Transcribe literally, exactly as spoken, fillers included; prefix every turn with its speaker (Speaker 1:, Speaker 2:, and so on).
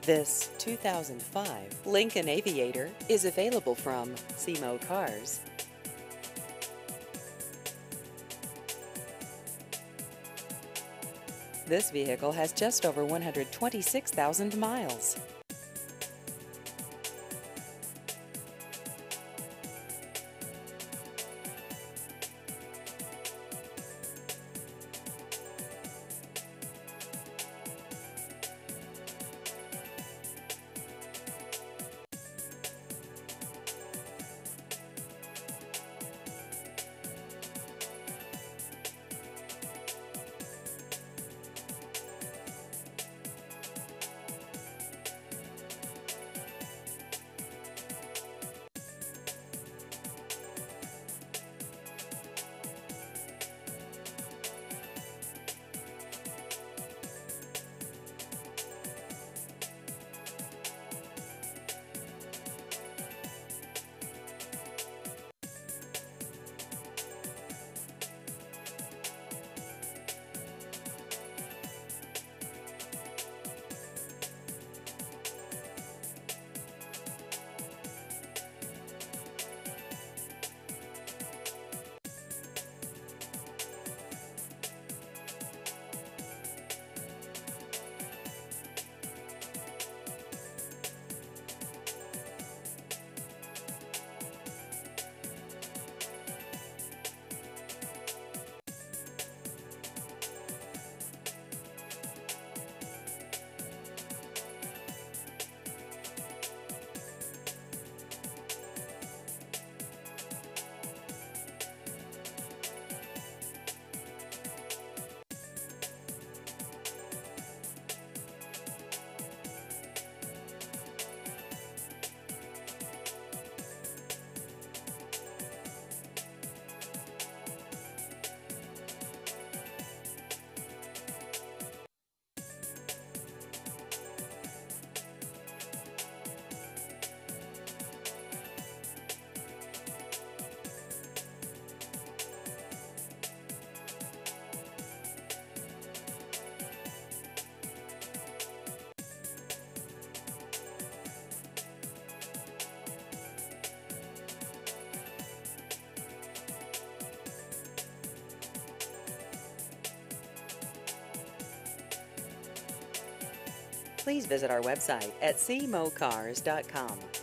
Speaker 1: This two thousand five Lincoln Aviator is available from C M O Cars. This vehicle has just over one hundred twenty-six thousand miles. Please visit our website at c m o cars dot com.